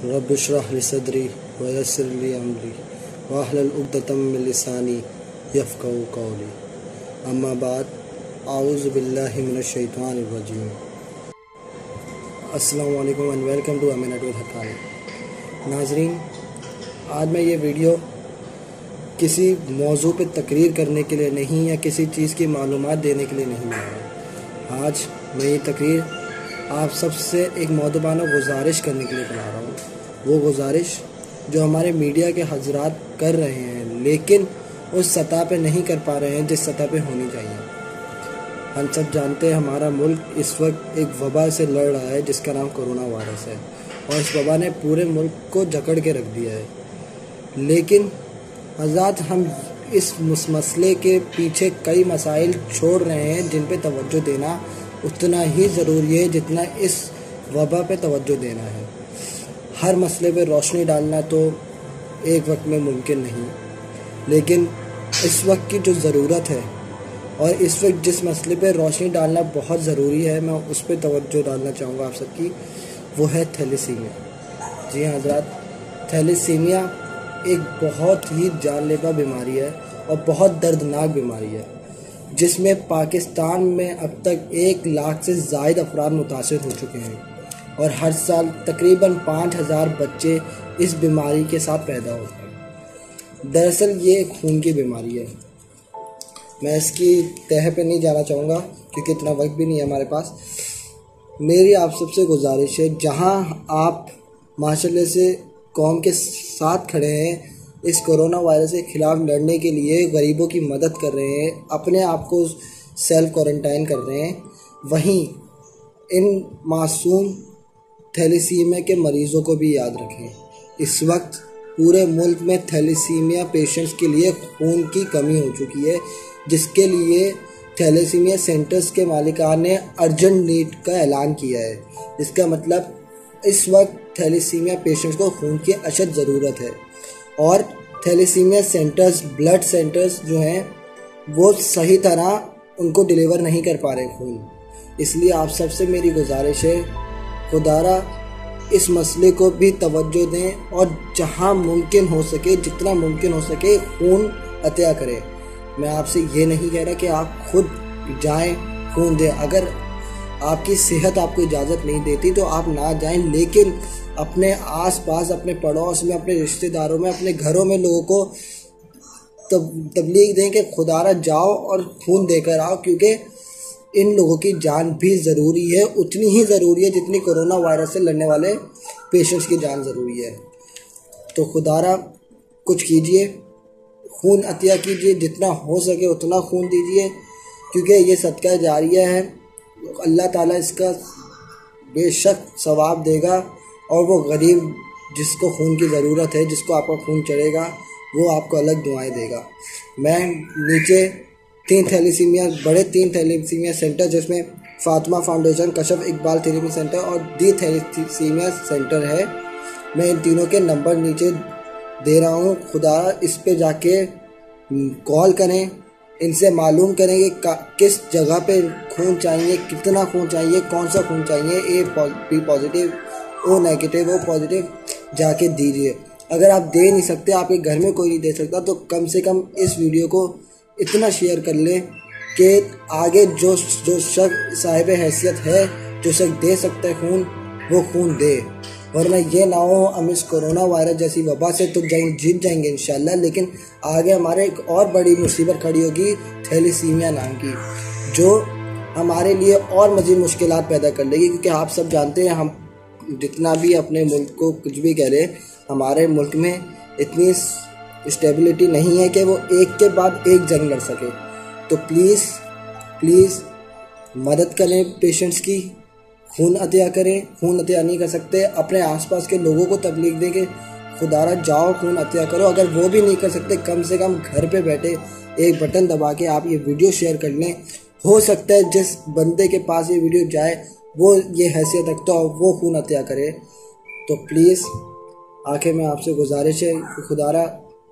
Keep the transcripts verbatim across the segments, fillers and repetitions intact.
Rabbi इश्रह ली सदरी व यस्सिर ली अमरी वाहलुल उक़दतम मिन लिसानी यफ़क़हू क़ौली। अम्मा बाद, आऊज़ु बिल्लाहि मिनश शैतानिर रजीम। अस्सलामु अलैकुम एंड वेलकम टू अमीना टू हकानी। नाज़रीन, आज मैं ये वीडियो किसी मौजू पे तकरीर करने के लिए नहीं या किसी चीज़ की मालूमात देने के लिए नहीं बना रहा। आज मैं ये तकरीर आप सबसे एक मौदबाना गुजारिश करने के लिए बना रहा हूँ। वो गुजारिश जो हमारे मीडिया के हजरात कर रहे हैं लेकिन उस सतह पे नहीं कर पा रहे हैं जिस सतह पे होनी चाहिए। हम सब जानते हैं हमारा मुल्क इस वक्त एक वबा से लड़ रहा है जिसका नाम कोरोना वायरस है, और इस वबा ने पूरे मुल्क को जकड़ के रख दिया है। लेकिन हज़रात, हम इस मसले के पीछे कई मसाइल छोड़ रहे हैं जिन पे तवज्जो देना उतना ही ज़रूरी है जितना इस वबा पे तवज्जो देना है। हर मसले पे रोशनी डालना तो एक वक्त में मुमकिन नहीं, लेकिन इस वक्त की जो ज़रूरत है और इस वक्त जिस मसले पे रोशनी डालना बहुत ज़रूरी है, मैं उस पे तवज्जो डालना चाहूँगा आप सबकी। वो है थैलेसीमिया। जी हाँ हज़रात, थैलेसीमिया एक बहुत ही जानलेवा बीमारी है और बहुत दर्दनाक बीमारी है, जिसमें पाकिस्तान में अब तक एक लाख से ज़ायद अफराद मुतासिर हो चुके हैं और हर साल तकरीबन पाँच हज़ार बच्चे इस बीमारी के साथ पैदा होते हैं। दरअसल ये एक खून की बीमारी है। मैं इसकी तह पे नहीं जाना चाहूँगा क्योंकि इतना वक्त भी नहीं है हमारे पास। मेरी आप सबसे गुजारिश है, जहाँ आप माशाल्लाह से कौम के साथ खड़े हैं, इस कोरोना वायरस के ख़िलाफ़ लड़ने के लिए गरीबों की मदद कर रहे हैं, अपने आप को सेल्फ क्वारंटाइन कर रहे हैं, वहीं इन मासूम थैलेसीमिया के मरीज़ों को भी याद रखें। इस वक्त पूरे मुल्क में थैलेसीमिया पेशेंट्स के लिए खून की कमी हो चुकी है, जिसके लिए थैलेसीमिया सेंटर्स के मालिकान ने अर्जेंट नीड का ऐलान किया है। इसका मतलब इस वक्त थैलेसीमिया पेशेंट्स को खून की अशद ज़रूरत है और थैलेसीमिया सेंटर्स, ब्लड सेंटर्स जो हैं वो सही तरह उनको डिलीवर नहीं कर पा रहे खून। इसलिए आप सबसे मेरी गुजारिश है, खुदारा इस मसले को भी तवज्जो दें और जहां मुमकिन हो सके, जितना मुमकिन हो सके, खून अतिया करें। मैं आपसे ये नहीं कह रहा कि आप खुद जाएं खून दें। अगर आपकी सेहत आपको इजाज़त नहीं देती तो आप ना जाएं, लेकिन अपने आसपास, अपने पड़ोस में, अपने रिश्तेदारों में, अपने घरों में लोगों को तब तबलीग दें कि खुदारा जाओ और खून देकर आओ, क्योंकि इन लोगों की जान भी ज़रूरी है, उतनी ही ज़रूरी है जितनी कोरोना वायरस से लड़ने वाले पेशेंट्स की जान ज़रूरी है। तो खुदारा कुछ कीजिए, खून अतिया कीजिए, जितना हो सके उतना खून दीजिए, क्योंकि ये सदका जारिया है। अल्लाह ताला इसका बेशक सवाब देगा और वो गरीब जिसको खून की ज़रूरत है, जिसको आपका खून चढ़ेगा, वो आपको अलग दुआएं देगा। मैं नीचे तीन थैलेसीमिया बड़े तीन थैलेसीमिया सेंटर, जिसमें Fatima foundation, Kashaf Iqbal therapy centre और दी थैलेसीमिया सेंटर है, मैं इन तीनों के नंबर नीचे दे रहा हूँ। खुदा इस पे जाके कॉल करें, इनसे मालूम करें कि किस जगह पे खून चाहिए, कितना खून चाहिए, कौन सा खून चाहिए, A B positive, O negative, O positive, जाके दीजिए। अगर आप दे नहीं सकते, आपके घर में कोई नहीं दे सकता, तो कम से कम इस वीडियो को इतना शेयर कर लें कि आगे जो जो शख्स साहिब हैसियत है, जो शख्स दे सकता है खून, वो खून दे। वरना ये ना हो हम इस कोरोना वायरस जैसी वबा से तो जंग जीत जाएंगे इंशाल्लाह, लेकिन आगे हमारे एक और बड़ी मुसीबत खड़ी होगी, थैलेसीमिया नाम की, जो हमारे लिए और मज़ीद मुश्किलात पैदा कर लेगी। क्योंकि आप सब जानते हैं, हम जितना भी अपने मुल्क को कुछ भी कह रहे, हमारे मुल्क में इतनी स्टेबिलिटी नहीं है कि वो एक के बाद एक जंग लड़ सके। तो प्लीज़ प्लीज़ मदद करें पेशेंट्स की, खून अतिया करें। खून अतिया नहीं कर सकते, अपने आसपास के लोगों को तबलीग दें कि खुदारा जाओ खून अतिया करो। अगर वो भी नहीं कर सकते, कम से कम घर पे बैठे एक बटन दबा के आप ये वीडियो शेयर कर लें। हो सकता है जिस बंदे के पास ये वीडियो जाए वो ये हैसियत रखता हो, वो खून अतिया करे। तो प्लीज़ आखिर में आपसे गुजारिश है कि खुदारा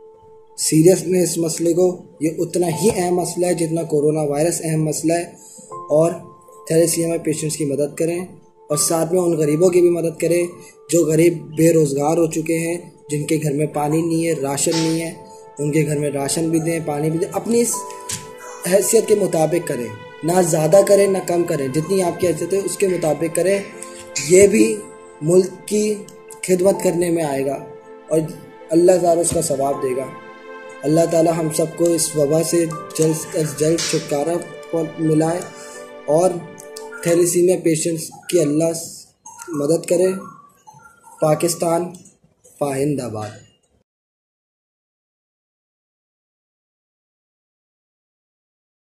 सीरियस में इस मसले को, ये उतना ही अहम मसला है जितना कोरोना वायरस अहम मसला है, और थैलेसीमिया पेशेंट्स की मदद करें और साथ में उन गरीबों की भी मदद करें जो गरीब बेरोज़गार हो चुके हैं, जिनके घर में पानी नहीं है, राशन नहीं है, उनके घर में राशन भी दें, पानी भी दें। अपनी इस हैसियत के मुताबिक करें, ना ज़्यादा करें ना कम करें, जितनी आपकी हैसियत है उसके मुताबिक करें। ये भी मुल्क की खिदमत करने में आएगा और अल्लाह ताला उसका सवाब देगा। अल्लाह ताला हम सबको इस वबा से जल्द अज जल्द छुटकारा मिलाए और थैलेसीमिया पेशेंट्स की अल्लाह मदद करे। पाकिस्तान पाइंदाबाद।